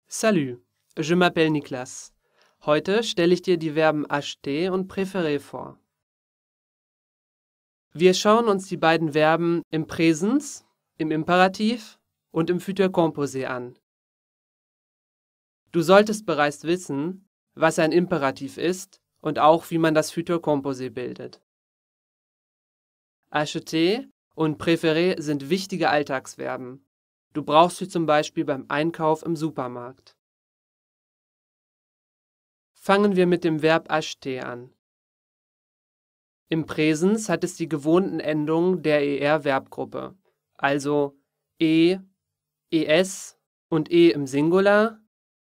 Salut, je m'appelle Niklas. Heute stelle ich dir die Verben acheter und préférer vor. Wir schauen uns die beiden Verben im Präsens, im Imperativ und im Futur composé an. Du solltest bereits wissen, was ein Imperativ ist und auch, wie man das Futur composé bildet. Acheter und préférer sind wichtige Alltagsverben. Du brauchst sie zum Beispiel beim Einkauf im Supermarkt. Fangen wir mit dem Verb acheter an. Im Präsens hat es die gewohnten Endungen der ER-Verbgruppe, also e, es und e im Singular,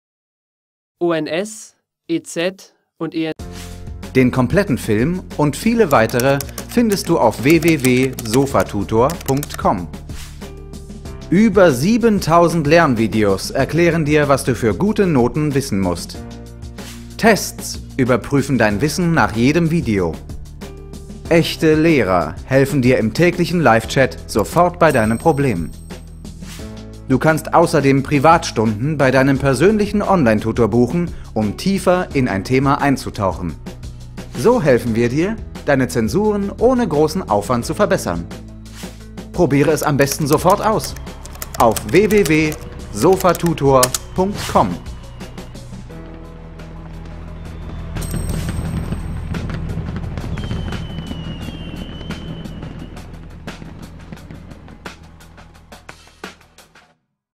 ons, ez und en. Den kompletten Film und viele weitere findest du auf www.sofatutor.com. Über 7000 Lernvideos erklären dir, was du für gute Noten wissen musst. Tests überprüfen dein Wissen nach jedem Video. Echte Lehrer helfen dir im täglichen Live-Chat sofort bei deinem Problem. Du kannst außerdem Privatstunden bei deinem persönlichen Online-Tutor buchen, um tiefer in ein Thema einzutauchen. So helfen wir dir, deine Zensuren ohne großen Aufwand zu verbessern. Probiere es am besten sofort aus. Auf www.sofatutor.com